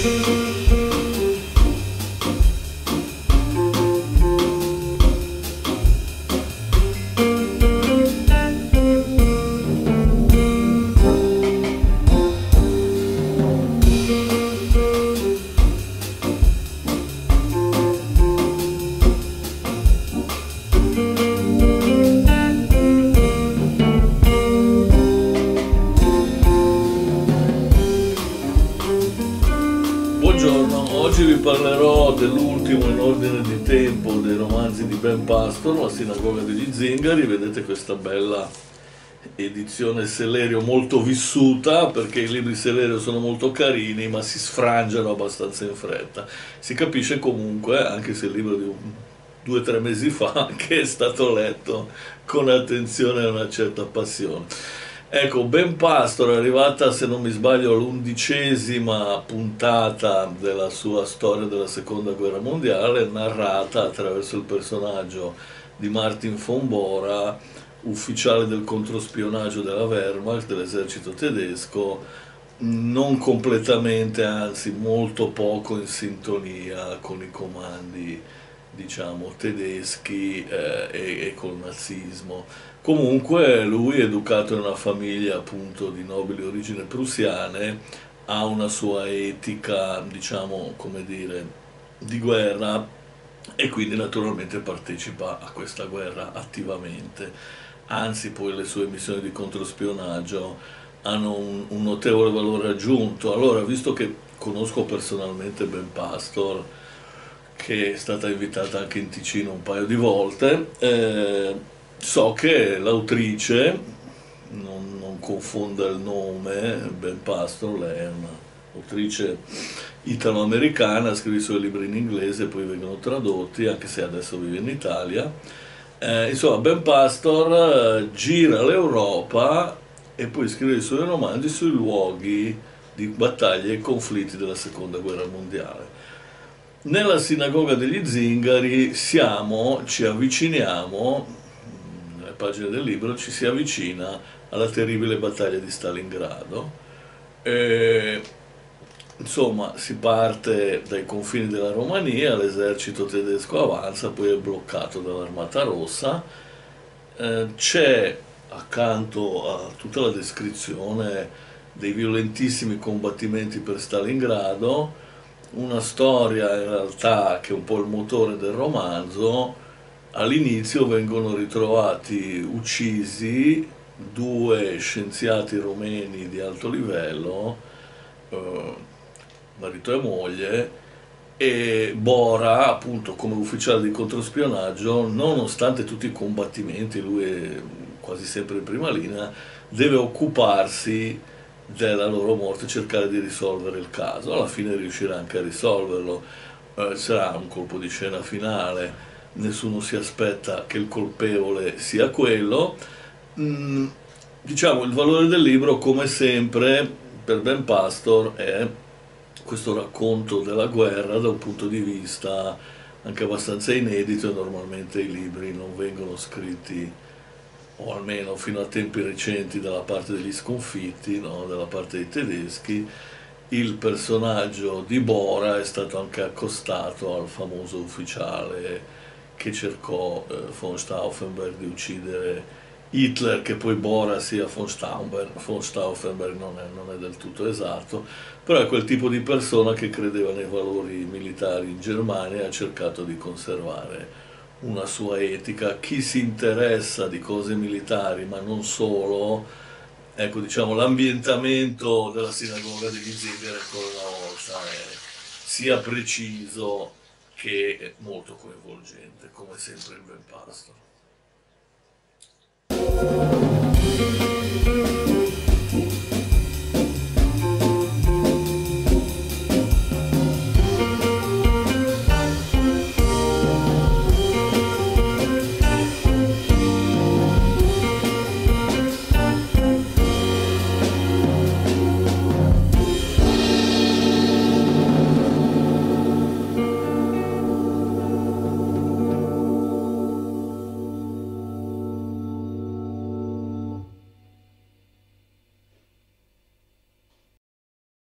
Buongiorno, oggi vi parlerò dell'ultimo in ordine di tempo dei romanzi di Ben Pastor, La sinagoga degli zingari. Vedete questa bella edizione Selerio molto vissuta, perché i libri Selerio sono molto carini ma si sfrangiano abbastanza in fretta. Si capisce comunque, anche se il libro di 2 o 3 mesi fa, che è stato letto con attenzione e una certa passione. Ecco, Ben Pastor è arrivata, se non mi sbaglio, all'11ª puntata della sua storia della Seconda Guerra Mondiale, narrata attraverso il personaggio di Martin von Bora, ufficiale del controspionaggio della Wehrmacht, dell'esercito tedesco, non completamente, anzi molto poco in sintonia con i comandi, diciamo, tedeschi e col nazismo. Comunque lui, educato in una famiglia appunto di nobili origini prussiane, ha una sua etica, diciamo, come dire, di guerra, e quindi naturalmente partecipa a questa guerra attivamente. Anzi, poi le sue missioni di controspionaggio hanno un notevole valore aggiunto. Allora, visto che conosco personalmente Ben Pastor, che è stata invitata anche in Ticino un paio di volte, so che l'autrice, non confonda il nome, Ben Pastor, lei è un'autrice italo-americana, scrive i suoi libri in inglese, poi vengono tradotti, anche se adesso vive in Italia. Insomma, Ben Pastor gira l'Europa e poi scrive i suoi romanzi sui luoghi di battaglie e conflitti della Seconda Guerra Mondiale. Nella sinagoga degli zingari ci avviciniamo, nelle pagine del libro ci si avvicina alla terribile battaglia di Stalingrado. E, insomma, si parte dai confini della Romania, l'esercito tedesco avanza, poi è bloccato dall'Armata Rossa. C'è, accanto a tutta la descrizione dei violentissimi combattimenti per Stalingrado, una storia in realtà che è un po' il motore del romanzo. All'inizio vengono ritrovati uccisi 2 scienziati rumeni di alto livello, marito e moglie, e Bora, appunto, come ufficiale di controspionaggio, nonostante tutti i combattimenti, lui è quasi sempre in prima linea, deve occuparsi della loro morte, cercare di risolvere il caso. Alla fine riuscirà anche a risolverlo. Sarà un colpo di scena finale, nessuno si aspetta che il colpevole sia quello. Diciamo, il valore del libro, come sempre, per Ben Pastor è questo racconto della guerra da un punto di vista anche abbastanza inedito, e normalmente i libri non vengono scritti, o almeno fino a tempi recenti, dalla parte degli sconfitti, no? Dalla parte dei tedeschi. Il personaggio di Bora è stato anche accostato al famoso ufficiale che cercò von Stauffenberg di uccidere Hitler, che poi Bora sia von Stauffenberg non è del tutto esatto, però è quel tipo di persona che credeva nei valori militari in Germania e ha cercato di conservare una sua etica. Chi si interessa di cose militari, ma non solo, ecco, diciamo, l'ambientamento della sinagoga degli zingari ancora una volta è sia preciso che molto coinvolgente, come sempre il Ben Pastor.